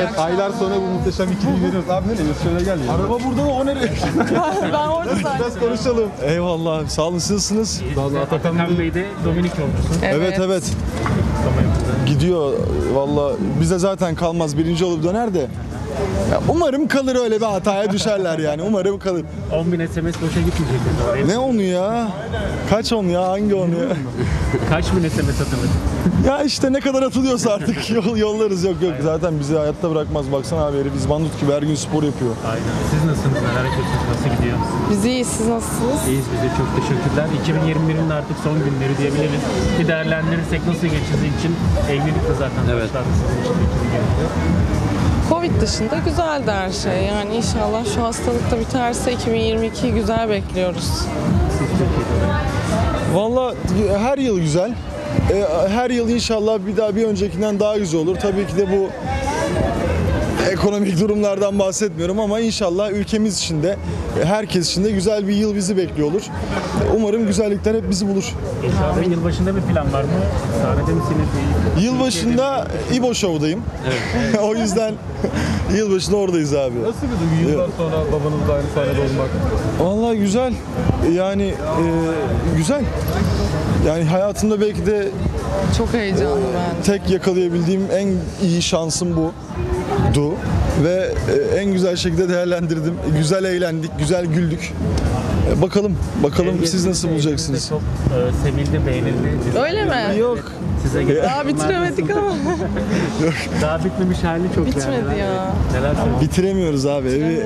Aylar sonra bu muhteşem ikiliyi veriyoruz. Abi nereye? Şöyle gel ya. Araba burada da o nereye? Ben orada Biraz konuşalım. Eyvallah. Sağ olun. Siz nasılsınız? Vallahi Atakan Bey de Dominik yolcusu. Evet. Gidiyor. Vallahi bize zaten kalmaz. Birinci olup döner de. Ya umarım kalır, öyle bir hataya düşerler yani. Umarım kalır. 10.000 SMS boşa gitmeyecek oraya. Ne onu ya? Kaç on ya? Hangi on ya? Kaç bin SMS atılır? Ya işte ne kadar atılıyorsa artık yollarız. Yok zaten bizi hayatta bırakmaz. Baksana abi, herif İzbandut gibi her gün spor yapıyor. Aynen. Siz nasılsınız? Neler yapıyorsunuz? Nasıl gidiyor? Biz iyiyiz, siz nasılsınız? İyiyiz biz de, çok teşekkürler. 2021'in artık son günleri diyebiliriz. Bir değerlendirirsek nasıl geçtiği için evlilik de zaten başladı sizin için 2020'de. Covid dışında güzeldi her şey. Yani inşallah şu hastalık da biterse 2022'yi güzel bekliyoruz. Vallahi her yıl güzel. Her yıl inşallah bir öncekinden daha güzel olur. Tabii ki de bu ekonomik durumlardan bahsetmiyorum ama inşallah ülkemiz için de herkes için de güzel bir yıl bizi bekliyor olur. Umarım güzellikler hep bizi bulur. İnşallah yılbaşında bir plan var mı? Sahnede misiniz? Yılbaşında İbo Show'dayım. Evet. O yüzden yılbaşında oradayız abi. Nasıl bir duygu yıllar sonra babanızla aynı sahnede olmak? Vallahi güzel. Yani güzel. Yani hayatımda belki de Çok heyecanlı ben. tek yakalayabildiğim en iyi şansım buydu. Ve en güzel şekilde değerlendirdim. Güzel eğlendik, güzel güldük. Bakalım siz nasıl bulacaksınız? Çok sevildi, beğenildi. Öyle mi? Yok. Size gelen Daha bitiremedik ama. daha bitmemiş halini çok Bitmedi beğendiler. ya. Neler söylüyorsunuz? Bitiremiyoruz abi.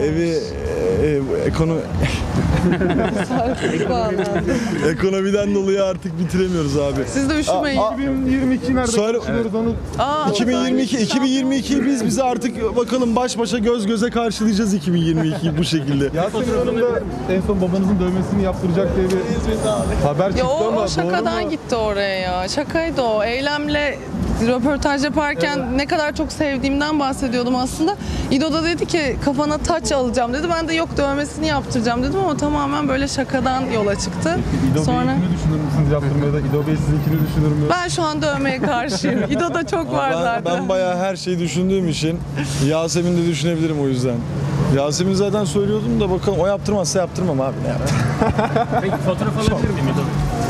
Ekonomiden dolayı artık bitiremiyoruz abi. Siz de üşümeyin. 2022 nerede Sonra- konuşuyoruz onu? 2022 biz artık bakalım baş başa göz göze karşılayacağız 2022'yi bu şekilde. Yasemin Hanım da en son babanızın dövmesini yaptıracak diye bir haber çıktı Ya o ama şakadan doğru mu? gitti oraya ya. Şakaydı o. Eylemle röportaj yaparken ne kadar çok sevdiğimden bahsediyordum aslında. İdo da dedi ki kafana taç alacağım dedi. Ben de yok dövmesini yaptıracağım dedim ama tamamen böyle şakadan yola çıktı. İdo Sonra Bey'inkini düşünür müsünüz yaptırmaya da İdo Bey sizinkini düşünür mü? ben şu an dövmeye karşıyım. İdo'da çok var zaten. Ben bayağı her şeyi düşündüğüm için Yasemin de düşünebilirim o yüzden. Yasemin zaten söylüyordum da bakalım o yaptırmazsa yaptırmam abi. Ne yapayım? Peki fotoğraf alabilir miyim?